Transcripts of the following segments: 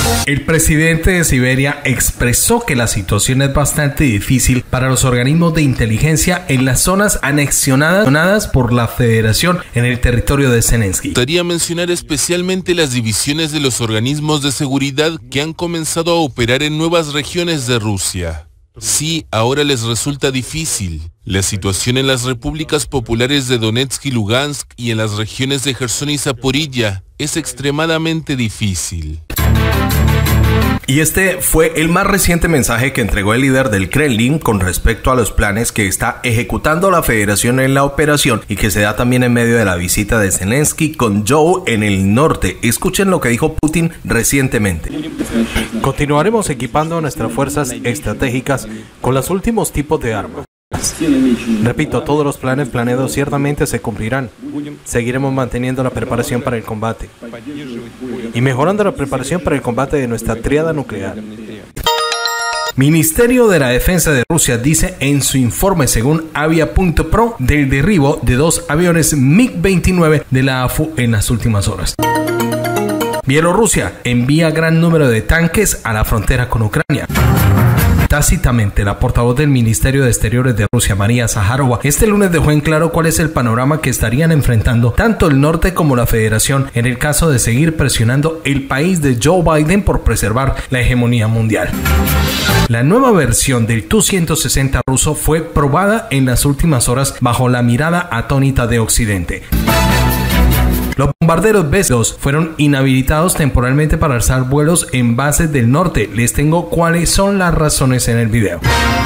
El presidente de Siberia expresó que la situación es bastante difícil para los organismos de inteligencia en las zonas anexionadas por la Federación en el territorio de Zelensky. Me gustaría mencionar especialmente las divisiones de los organismos de seguridad que han comenzado a operar en nuevas regiones de Rusia. Sí, ahora les resulta difícil. La situación en las repúblicas populares de Donetsk y Lugansk y en las regiones de Jersón y Zaporilla es extremadamente difícil. Y este fue el más reciente mensaje que entregó el líder del Kremlin con respecto a los planes que está ejecutando la Federación en la operación y que se da también en medio de la visita de Zelensky con Joe en el norte. Escuchen lo que dijo Putin recientemente. Continuaremos equipando nuestras fuerzas estratégicas con los últimos tipos de armas. Repito, todos los planes planeados ciertamente se cumplirán. Seguiremos manteniendo la preparación para el combate y mejorando la preparación para el combate de nuestra tríada nuclear. Ministerio de la Defensa de Rusia dice en su informe, según Avia.pro, del derribo de 2 aviones MiG-29 de la AFU en las últimas horas. Bielorrusia envía gran número de tanques a la frontera con Ucrania. Tácitamente, la portavoz del Ministerio de Exteriores de Rusia, María Zaharova, este lunes dejó en claro cuál es el panorama que estarían enfrentando tanto el norte como la Federación en el caso de seguir presionando el país de Joe Biden por preservar la hegemonía mundial. La nueva versión del Tu-160 ruso fue probada en las últimas horas bajo la mirada atónita de Occidente. Los bombarderos B-2 fueron inhabilitados temporalmente para alzar vuelos en bases del norte. Les tengo cuáles son las razones en el video.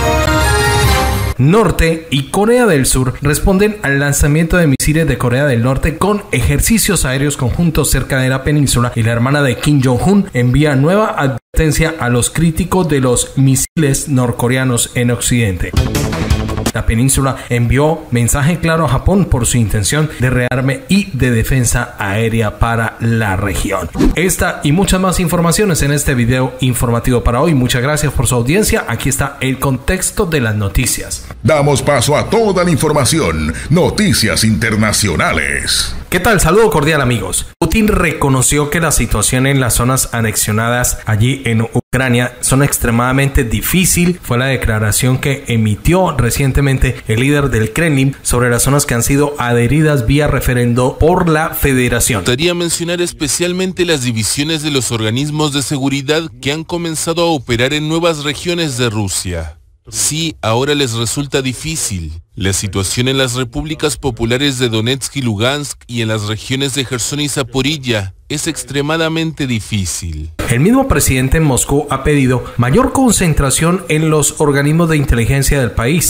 Norte y Corea del Sur responden al lanzamiento de misiles de Corea del Norte con ejercicios aéreos conjuntos cerca de la península, y la hermana de Kim Jong-un envía nueva advertencia a los críticos de los misiles norcoreanos en Occidente. La península envió mensaje claro a Japón por su intención de rearme y de defensa aérea para la región. Esta y muchas más informaciones en este video informativo para hoy. Muchas gracias por su audiencia. Aquí está el contexto de las noticias. Damos paso a toda la información. Noticias internacionales. ¿Qué tal? Saludo cordial, amigos. Putin reconoció que la situación en las zonas anexionadas allí en Ucrania son extremadamente difícil. Fue la declaración que emitió recientemente el líder del Kremlin sobre las zonas que han sido adheridas vía referendo por la Federación. Me gustaría mencionar especialmente las divisiones de los organismos de seguridad que han comenzado a operar en nuevas regiones de Rusia. Sí, ahora les resulta difícil. La situación en las repúblicas populares de Donetsk y Lugansk y en las regiones de Jersón y Zaporilla es extremadamente difícil. El mismo presidente en Moscú ha pedido mayor concentración en los organismos de inteligencia del país.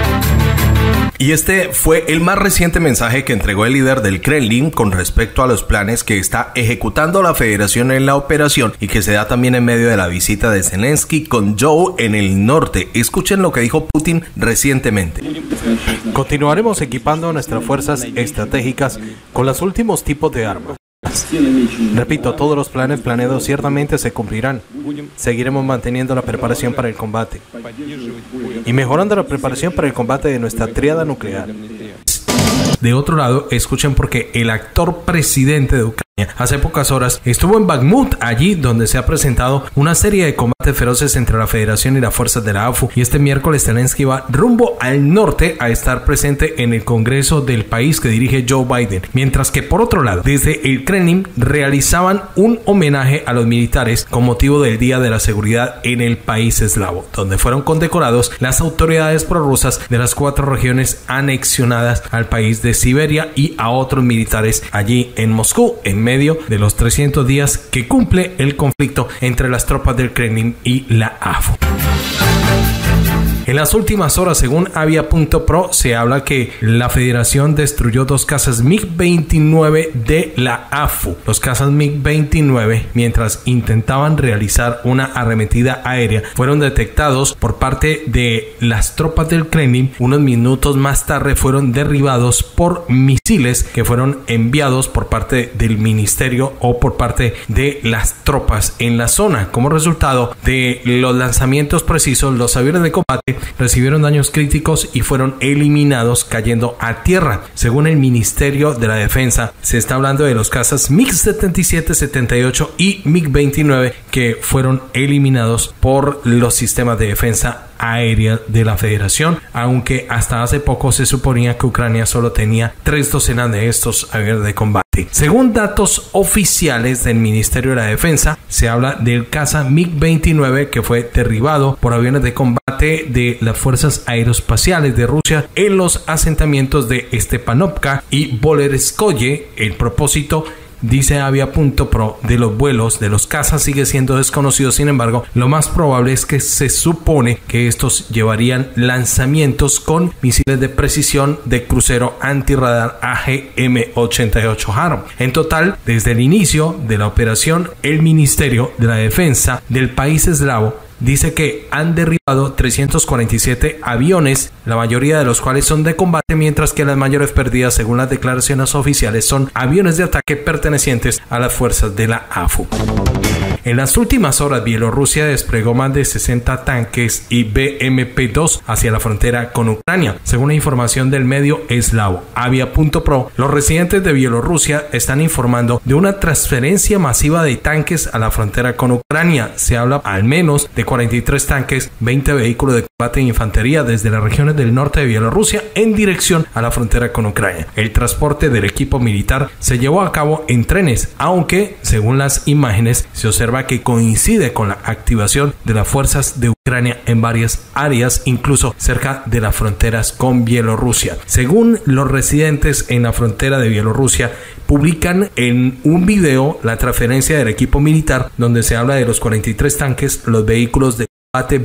Y este fue el más reciente mensaje que entregó el líder del Kremlin con respecto a los planes que está ejecutando la Federación en la operación y que se da también en medio de la visita de Zelensky con Joe en el norte. Escuchen lo que dijo Putin recientemente. Continuaremos equipando nuestras fuerzas estratégicas con los últimos tipos de armas. Repito, todos los planes planeados ciertamente se cumplirán. Seguiremos manteniendo la preparación para el combate y mejorando la preparación para el combate de nuestra tríada nuclear. De otro lado, escuchen porque el actor presidente de Ucrania hace pocas horas estuvo en Bakhmut, allí donde se ha presentado una serie de combates feroces entre la Federación y las fuerzas de la AFU, y este miércoles Zelensky va rumbo al norte a estar presente en el Congreso del país que dirige Joe Biden, mientras que por otro lado, desde el Kremlin realizaban un homenaje a los militares con motivo del Día de la Seguridad en el país eslavo, donde fueron condecorados las autoridades prorrusas de las 4 regiones anexionadas al país de Siberia y a otros militares allí en Moscú, en medio de los 300 días que cumple el conflicto entre las tropas del Kremlin y la AFU. En las últimas horas, según Avia.pro, se habla que la Federación destruyó 2 cazas MiG-29 de la AFU. Los cazas MiG-29, mientras intentaban realizar una arremetida aérea, fueron detectados por parte de las tropas del Kremlin. Unos minutos más tarde fueron derribados por misiles que fueron enviados por parte del ministerio o por parte de las tropas en la zona. Como resultado de los lanzamientos precisos, los aviones de combate combate recibieron daños críticos y fueron eliminados cayendo a tierra. Según el Ministerio de la Defensa, se está hablando de los cazas MiG-77, 78 y MiG-29 que fueron eliminados por los sistemas de defensa aérea de la Federación, aunque hasta hace poco se suponía que Ucrania solo tenía 3 docenas de estos aviones de combate. Según datos oficiales del Ministerio de la Defensa, se habla del caza MiG-29 que fue derribado por aviones de combate de las fuerzas aeroespaciales de Rusia en los asentamientos de Stepanovka y Bolerskoye. El propósito, dice Avia.pro, de los vuelos de los cazas sigue siendo desconocido. Sin embargo, lo más probable es que se supone que estos llevarían lanzamientos con misiles de precisión de crucero antirradar AGM-88 Harm. En total, desde el inicio de la operación, el Ministerio de la Defensa del país eslavo dice que han derribado 347 aviones, la mayoría de los cuales son de combate, mientras que las mayores pérdidas, según las declaraciones oficiales, son aviones de ataque pertenecientes a las fuerzas de la AFU. En las últimas horas, Bielorrusia desplegó más de 60 tanques y BMP-2 hacia la frontera con Ucrania. Según la información del medio eslavo Avia.pro, los residentes de Bielorrusia están informando de una transferencia masiva de tanques a la frontera con Ucrania. Se habla al menos de 43 tanques, 20 vehículos de combate e infantería desde las regiones del norte de Bielorrusia en dirección a la frontera con Ucrania. El transporte del equipo militar se llevó a cabo en trenes, aunque según las imágenes se observa que coincide con la activación de las fuerzas de Ucrania en varias áreas, incluso cerca de las fronteras con Bielorrusia. Según los residentes en la frontera de Bielorrusia, publican en un video la transferencia del equipo militar, donde se habla de los 43 tanques, los vehículos de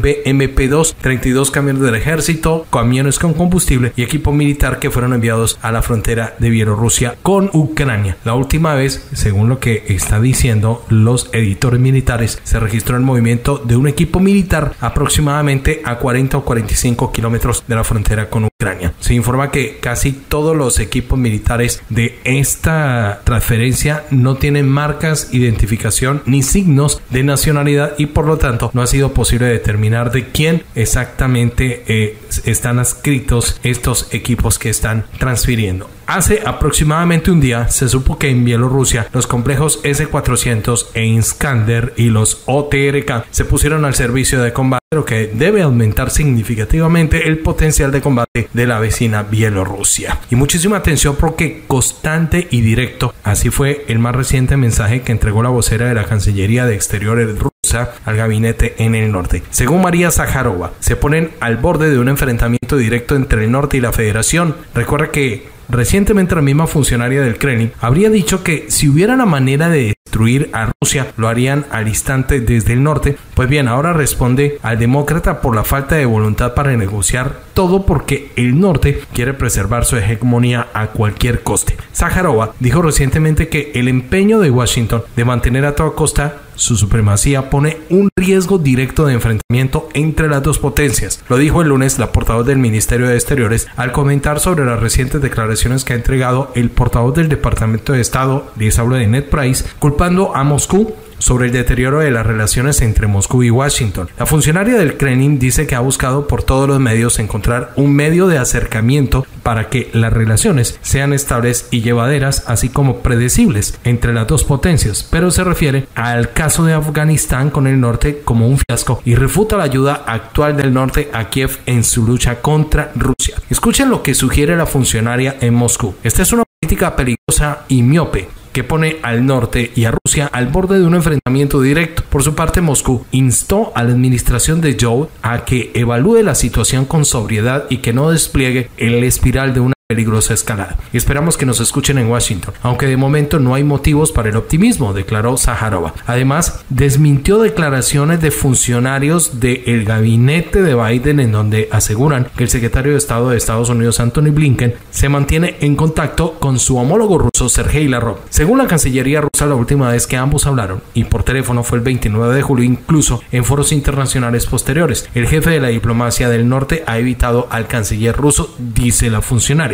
BMP-2, 32 camiones del ejército, camiones con combustible y equipo militar que fueron enviados a la frontera de Bielorrusia con Ucrania. La última vez, según lo que está diciendo los editores militares, se registró el movimiento de un equipo militar aproximadamente a 40 o 45 kilómetros de la frontera con Ucrania. Se informa que casi todos los equipos militares de esta transferencia no tienen marcas, identificación ni signos de nacionalidad y por lo tanto no ha sido posible determinar de quién exactamente están adscritos estos equipos que están transfiriendo. Hace aproximadamente un día se supo que en Bielorrusia los complejos S-400 e Iskander y los OTRK se pusieron al servicio de combate, lo que debe aumentar significativamente el potencial de combate de la vecina Bielorrusia. Y muchísima atención porque constante y directo, así fue el más reciente mensaje que entregó la vocera de la Cancillería de Exteriores rusa al gabinete en el norte. Según María Zakharova, se ponen al borde de un enfrentamiento directo entre el norte y la Federación. Recuerda que recientemente la misma funcionaria del Kremlin habría dicho que si hubiera la manera de destruir a Rusia, lo harían al instante desde el norte. Pues bien, ahora responde al demócrata por la falta de voluntad para negociar todo porque el norte quiere preservar su hegemonía a cualquier coste. Zakharova dijo recientemente que el empeño de Washington de mantener a toda costa su supremacía pone un riesgo directo de enfrentamiento entre las dos potencias. Lo dijo el lunes la portavoz del Ministerio de Exteriores al comentar sobre las recientes declaraciones que ha entregado el portavoz del Departamento de Estado, les hablo de Ned Price, culpando a Moscú sobre el deterioro de las relaciones entre Moscú y Washington. La funcionaria del Kremlin dice que ha buscado por todos los medios encontrar un medio de acercamiento para que las relaciones sean estables y llevaderas, así como predecibles entre las dos potencias, pero se refiere al caso de Afganistán con el norte como un fiasco y refuta la ayuda actual del norte a Kiev en su lucha contra Rusia. Escuchen lo que sugiere la funcionaria en Moscú. Esta es una política peligrosa y miope que pone al norte y a Rusia al borde de un enfrentamiento directo. Por su parte, Moscú instó a la administración de Joe a que evalúe la situación con sobriedad y que no despliegue el espiral de una peligrosa escalada. Esperamos que nos escuchen en Washington, aunque de momento no hay motivos para el optimismo, declaró Zakharova. Además, desmintió declaraciones de funcionarios del gabinete de Biden en donde aseguran que el secretario de Estado de Estados Unidos, Antony Blinken, se mantiene en contacto con su homólogo ruso, Sergei Lavrov. Según la Cancillería rusa, la última vez que ambos hablaron, y por teléfono, fue el 29 de julio, incluso en foros internacionales posteriores. El jefe de la diplomacia del norte ha evitado al canciller ruso, dice la funcionaria.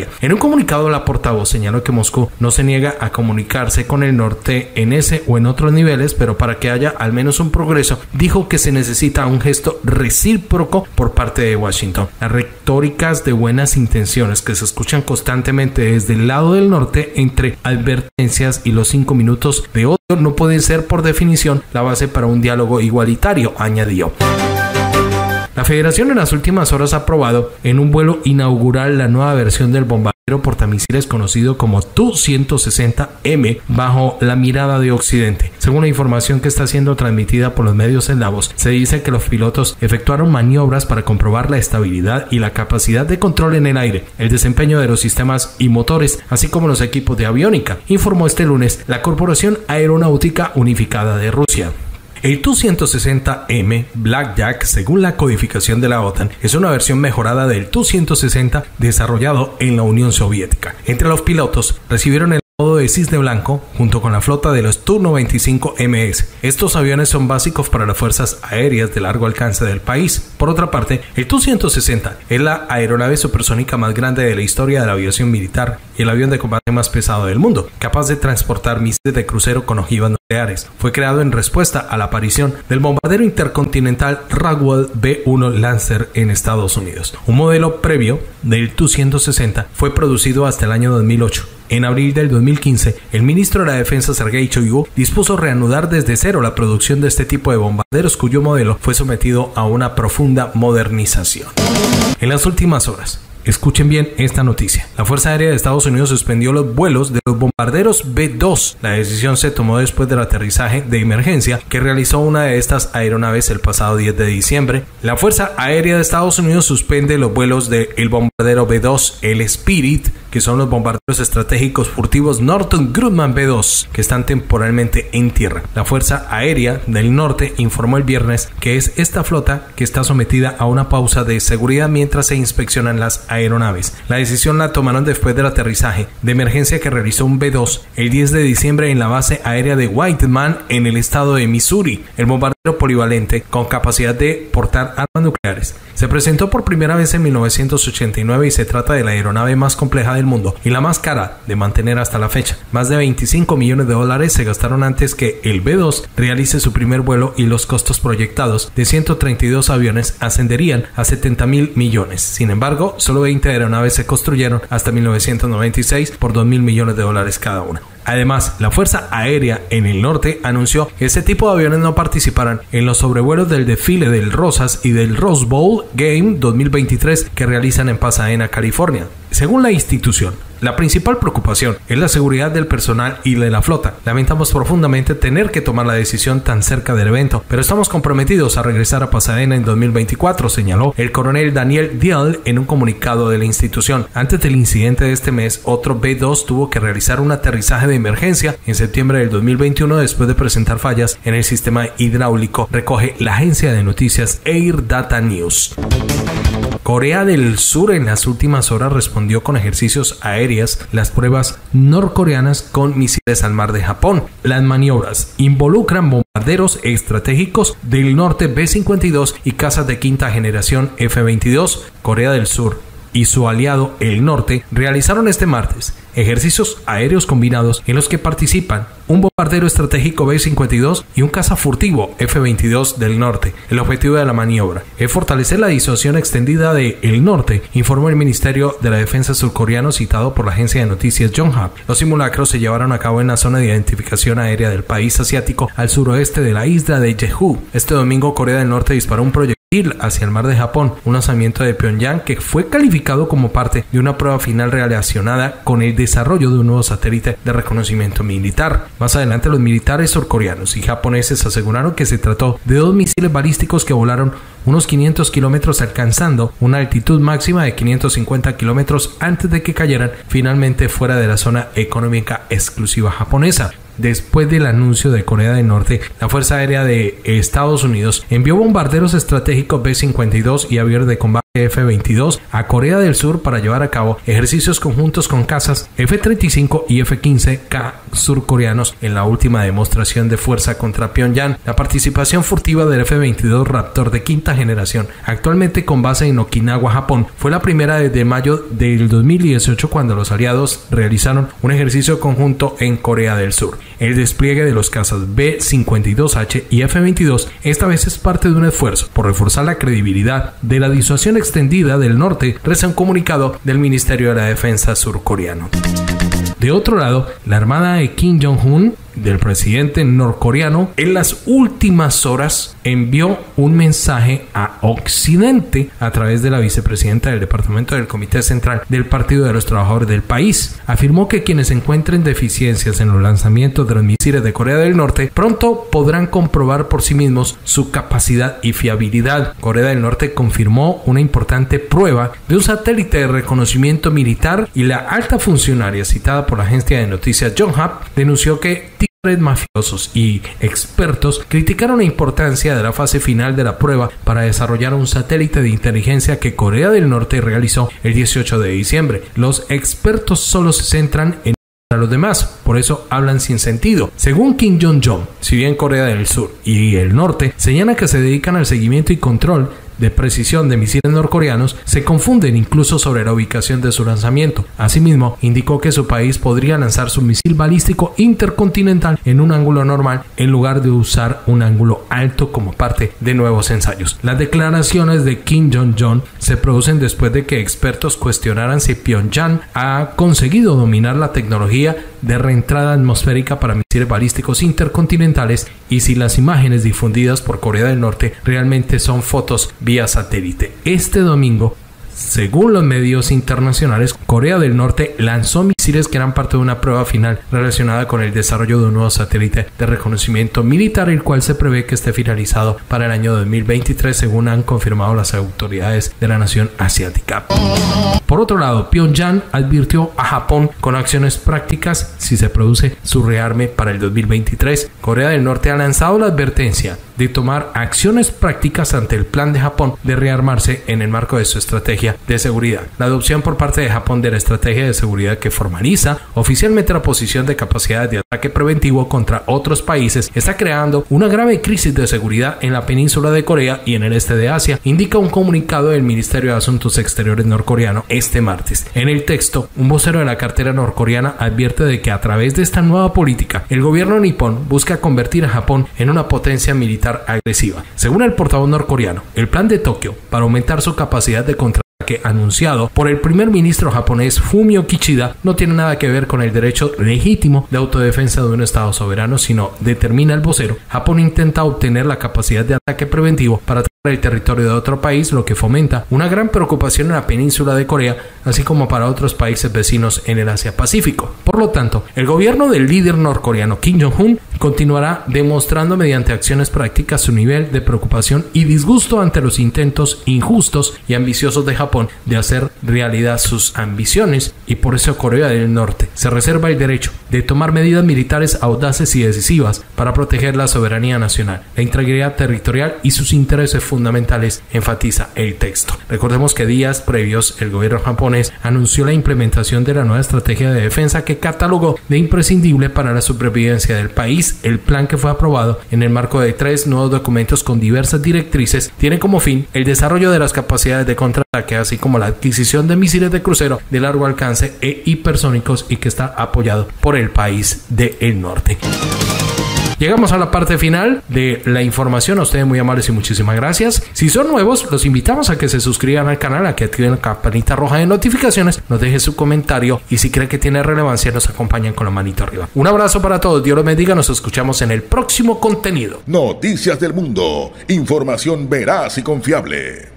Italia. En un comunicado, la portavoz señaló que Moscú no se niega a comunicarse con el norte en ese o en otros niveles, pero para que haya al menos un progreso, dijo que se necesita un gesto recíproco por parte de Washington. Las retóricas de buenas intenciones que se escuchan constantemente desde el lado del norte, entre advertencias y los 5 minutos de odio, no pueden ser por definición la base para un diálogo igualitario, añadió. La Federación en las últimas horas ha probado en un vuelo inaugural la nueva versión del bombardero portamisiles conocido como Tu-160M bajo la mirada de Occidente. Según la información que está siendo transmitida por los medios eslavos, se dice que los pilotos efectuaron maniobras para comprobar la estabilidad y la capacidad de control en el aire, el desempeño de los sistemas y motores, así como los equipos de aviónica, informó este lunes la Corporación Aeronáutica Unificada de Rusia. El Tu-160M Blackjack, según la codificación de la OTAN, es una versión mejorada del Tu-160 desarrollado en la Unión Soviética. Entre los pilotos recibieron el modo de cisne blanco junto con la flota de los Tu-95MS. Estos aviones son básicos para las fuerzas aéreas de largo alcance del país. Por otra parte, el Tu-160 es la aeronave supersónica más grande de la historia de la aviación militar y el avión de combate más pesado del mundo, capaz de transportar misiles de crucero con ojivas nucleares. Fue creado en respuesta a la aparición del bombardero intercontinental Rockwell B-1 Lancer en Estados Unidos. Un modelo previo del Tu-160 fue producido hasta el año 2008. En abril del 2015, el ministro de la Defensa Sergei Shoigu dispuso reanudar desde cero la producción de este tipo de bombarderos, cuyo modelo fue sometido a una profunda modernización. En las últimas horas, escuchen bien esta noticia. La Fuerza Aérea de Estados Unidos suspendió los vuelos de los bombarderos B-2. La decisión se tomó después del aterrizaje de emergencia que realizó una de estas aeronaves el pasado 10 de diciembre. La Fuerza Aérea de Estados Unidos suspende los vuelos del bombardero B-2, el Spirit, que son los bombarderos estratégicos furtivos Northrop Grumman B-2, que están temporalmente en tierra. La Fuerza Aérea del Norte informó el viernes que es esta flota que está sometida a una pausa de seguridad mientras se inspeccionan las aeronaves. La decisión la tomaron después del aterrizaje de emergencia que realizó un B-2 el 10 de diciembre en la base aérea de Whiteman en el estado de Missouri. El bombardero polivalente con capacidad de portar armas nucleares se presentó por primera vez en 1989 y se trata de la aeronave más compleja del mundo y la más cara de mantener hasta la fecha. Más de $25 millones se gastaron antes que el B-2 realice su primer vuelo y los costos proyectados de 132 aviones ascenderían a $70.000 millones. Sin embargo, solo 20 aeronaves se construyeron hasta 1996 por $2.000 millones cada una. Además, la Fuerza Aérea en el norte anunció que este tipo de aviones no participarán en los sobrevuelos del desfile del Rosas y del Rose Bowl Game 2023 que realizan en Pasadena, California. Según la institución, la principal preocupación es la seguridad del personal y de la flota. Lamentamos profundamente tener que tomar la decisión tan cerca del evento, pero estamos comprometidos a regresar a Pasadena en 2024, señaló el coronel Daniel Diel en un comunicado de la institución. Antes del incidente de este mes, otro B-2 tuvo que realizar un aterrizaje de emergencia en septiembre del 2021 después de presentar fallas en el sistema hidráulico, recoge la agencia de noticias Air Data News. Corea del Sur en las últimas horas respondió con ejercicios aéreas las pruebas norcoreanas con misiles al mar de Japón. Las maniobras involucran bombarderos estratégicos del norte B-52 y cazas de quinta generación F-22. Corea del Sur y su aliado el norte realizaron este martes ejercicios aéreos combinados en los que participan un bombardero estratégico B-52 y un caza furtivo F-22 del norte. El objetivo de la maniobra es fortalecer la disuasión extendida del norte, informó el Ministerio de la Defensa surcoreano citado por la agencia de noticias Yonhap. Los simulacros se llevaron a cabo en la zona de identificación aérea del país asiático al suroeste de la isla de Jeju. Este domingo Corea del Norte disparó un proyectil hacia el mar de Japón, un lanzamiento de Pyongyang que fue calificado como parte de una prueba final relacionada con el desarrollo de un nuevo satélite de reconocimiento militar. Más adelante los militares surcoreanos y japoneses aseguraron que se trató de dos misiles balísticos que volaron unos 500 kilómetros alcanzando una altitud máxima de 550 kilómetros antes de que cayeran finalmente fuera de la zona económica exclusiva japonesa. Después del anuncio de Corea del Norte, la Fuerza Aérea de Estados Unidos envió bombarderos estratégicos B-52 y aviones de combate F-22 a Corea del Sur para llevar a cabo ejercicios conjuntos con cazas F-35 y F-15K surcoreanos en la última demostración de fuerza contra Pyongyang. La participación furtiva del F-22 Raptor de quinta generación, actualmente con base en Okinawa, Japón, fue la primera desde mayo del 2018, cuando los aliados realizaron un ejercicio conjunto en Corea del Sur. El despliegue de los cazas B-52H y F-22 esta vez es parte de un esfuerzo por reforzar la credibilidad de la disuasión extendida del norte, reza un comunicado del Ministerio de la Defensa surcoreano. De otro lado, la armada de Kim Jong-un, del presidente norcoreano, en las últimas horas envió un mensaje a Occidente a través de la vicepresidenta del Departamento del Comité Central del Partido de los Trabajadores del país. Afirmó que quienes encuentren deficiencias en los lanzamientos de los misiles de Corea del Norte pronto podrán comprobar por sí mismos su capacidad y fiabilidad. Corea del Norte confirmó una importante prueba de un satélite de reconocimiento militar, y la alta funcionaria citada por la agencia de noticias Yonhap denunció que mafiosos y expertos criticaron la importancia de la fase final de la prueba para desarrollar un satélite de inteligencia que Corea del Norte realizó el 18 de diciembre. Los expertos solo se centran en a los demás, por eso hablan sin sentido. Según Kim Jong-un, si bien Corea del Sur y el Norte señalan que se dedican al seguimiento y control de precisión de misiles norcoreanos, se confunden incluso sobre la ubicación de su lanzamiento. Asimismo, indicó que su país podría lanzar su misil balístico intercontinental en un ángulo normal en lugar de usar un ángulo alto como parte de nuevos ensayos. Las declaraciones de Kim Jong-un se producen después de que expertos cuestionaran si Pyongyang ha conseguido dominar la tecnología de reentrada atmosférica para misiles balísticos intercontinentales y si las imágenes difundidas por Corea del Norte realmente son fotos vía satélite. Este domingo, según los medios internacionales, Corea del Norte lanzó misiles que eran parte de una prueba final relacionada con el desarrollo de un nuevo satélite de reconocimiento militar, el cual se prevé que esté finalizado para el año 2023, según han confirmado las autoridades de la nación asiática. Por otro lado, Pyongyang advirtió a Japón con acciones prácticas si se produce su rearme para el 2023. Corea del Norte ha lanzado la advertencia de tomar acciones prácticas ante el plan de Japón de rearmarse en el marco de su estrategia de seguridad. La adopción por parte de Japón de la estrategia de seguridad que formaliza oficialmente la posición de capacidades de ataque preventivo contra otros países está creando una grave crisis de seguridad en la península de Corea y en el este de Asia, indica un comunicado del Ministerio de Asuntos Exteriores norcoreano este martes. En el texto, un vocero de la cartera norcoreana advierte de que a través de esta nueva política, el gobierno nipón busca convertir a Japón en una potencia militar agresiva. Según el portavoz norcoreano, el plan de Tokio para aumentar su capacidad de contraataque anunciado por el primer ministro japonés Fumio Kishida no tiene nada que ver con el derecho legítimo de autodefensa de un estado soberano, sino, determina el vocero, Japón intenta obtener la capacidad de ataque preventivo para atacar el territorio de otro país, lo que fomenta una gran preocupación en la península de Corea, así como para otros países vecinos en el Asia-Pacífico. Por lo tanto, el gobierno del líder norcoreano Kim Jong-un continuará demostrando mediante acciones prácticas su nivel de preocupación y disgusto ante los intentos injustos y ambiciosos de Japón de hacer realidad sus ambiciones, y por eso Corea del Norte se reserva el derecho de tomar medidas militares audaces y decisivas para proteger la soberanía nacional, la integridad territorial y sus intereses fundamentales, enfatiza el texto. Recordemos que días previos el gobierno japonés anunció la implementación de la nueva estrategia de defensa que catalogó de imprescindible para la supervivencia del país. El plan, que fue aprobado en el marco de 3 nuevos documentos con diversas directrices, tiene como fin el desarrollo de las capacidades de contraataque, así como la adquisición de misiles de crucero de largo alcance e hipersónicos, y que está apoyado por el país del norte. Llegamos a la parte final de la información. A ustedes muy amables y muchísimas gracias. Si son nuevos, los invitamos a que se suscriban al canal, a que activen la campanita roja de notificaciones, nos dejen su comentario y si creen que tiene relevancia nos acompañan con la manito arriba. Un abrazo para todos, Dios los bendiga, nos escuchamos en el próximo contenido. Noticias del mundo, información veraz y confiable.